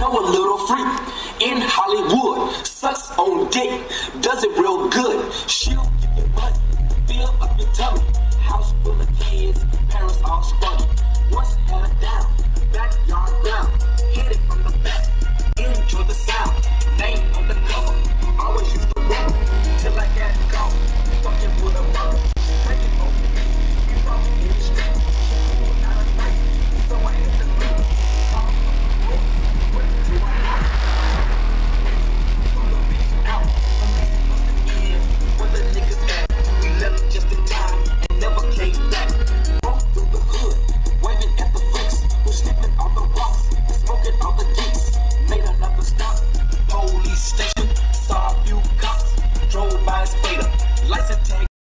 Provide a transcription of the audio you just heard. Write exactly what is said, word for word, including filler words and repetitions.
know a little freak in Hollywood, sucks on dick, does it real good. She'll give you money, fill up your tummy. House full of kids, parents all spunny. Once had her down, backyard ground, hit it from the back, enjoy the sound. Name on the cover, always used to run till I got caught. Fucking with a mother, breaking on me, we brought me in the street. Out of night, so I hit the beat. Off the road, went to my house. From the beach out, from the bust in, where the niggas at. We left just in time and never came back. Broke through the hood, waving at the flicks. We're sniffing on the rocks and smoking on the geeks. Made another stop, police station, saw a few cops, drove by a Spader, license tag.